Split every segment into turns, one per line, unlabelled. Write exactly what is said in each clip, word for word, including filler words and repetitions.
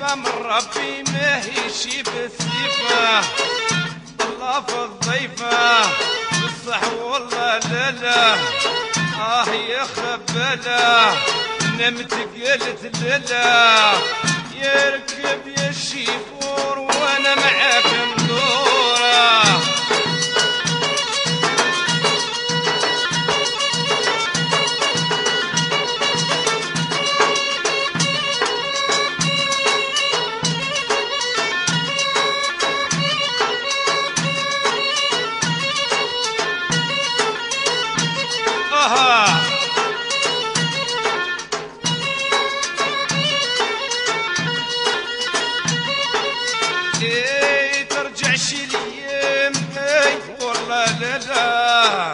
المحبة من ربي ما هيشي بالسيفة. الله في الضيفة بالصح والله لا لا، آه يا خبالة نمت قلت لا، يركب يا الشيفور وانا معاك مدورة. آها ايه ترجعش الايام اي والله لا لا،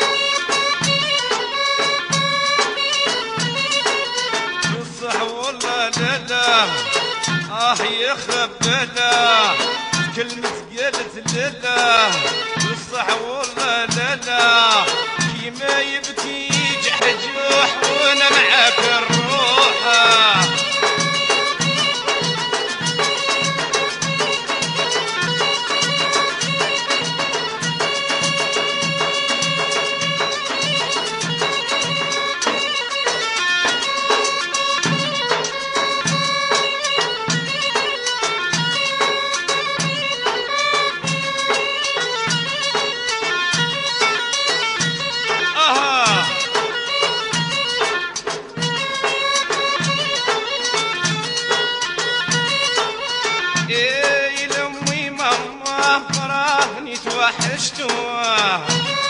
بالصح والله لا لا، اه يا خبالة كلمة قالت لا لا، بالصح والله لا لا، كيما يبكي جحجوح وانا معاك الروحة. ايه لامي ماما فراقني توحشتوه،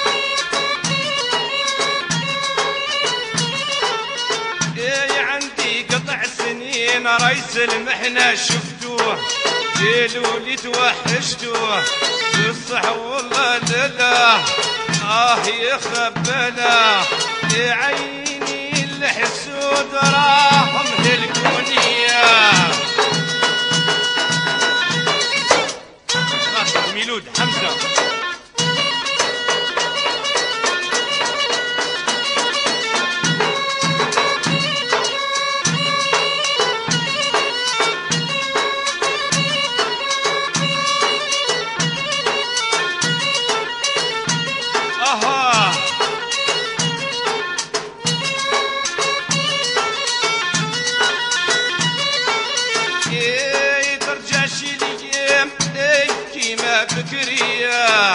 ايه عندي قطع سنين ريس المحنة شفتوه، قالوا لي توحشتوه بالصح والله لا لا، اه يا خبالة يا عيني الحسود راهم هلكونية. ميلود حمزة اها ايه ترجعش الايام ايه كيما بكرية،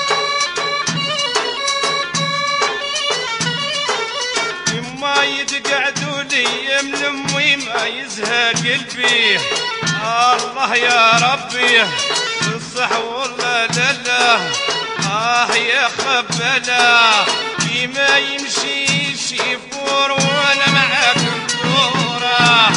ما يتقعدوا لي من امي ما يزهق قلبي، الله يا ربي بالصح والله لا لا، آه يا خبالة كيما يمشي شيفور وانا معاك مدورة.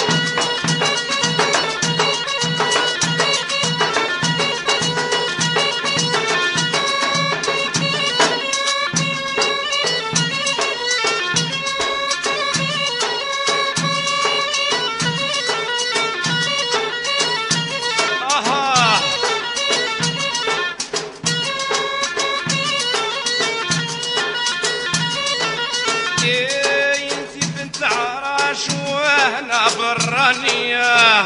ايه انتي بنت عراش وانا برانية،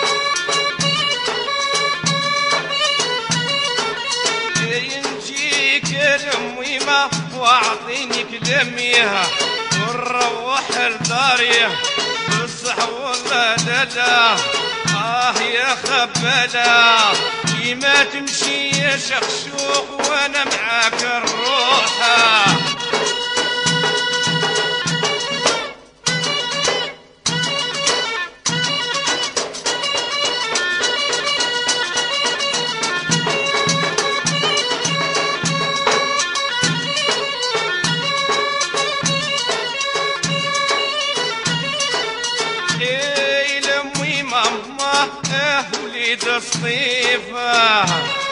ايه نجيك لميمة واعطيني كلميها ونروح لداري بالصح والله لا لا، اه يا خبالة كيما تمشي يا شخشوق وانا معاك الروحة. ايه لامي ماما اه وليد الصيفة،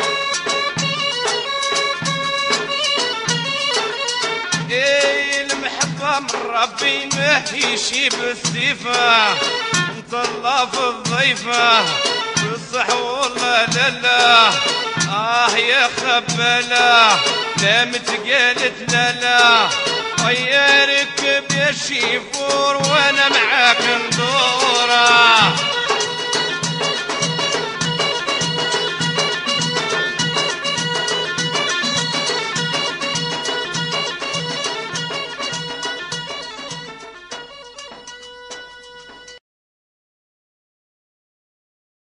ايه المحبة من ربي ما هيشي بالسيفة، انت الله في الضيفة بالصح والله لا لا، اه يا خبالة نامت قالت لا لا، ويا ركب يا شيفور وانا معاك ندورة.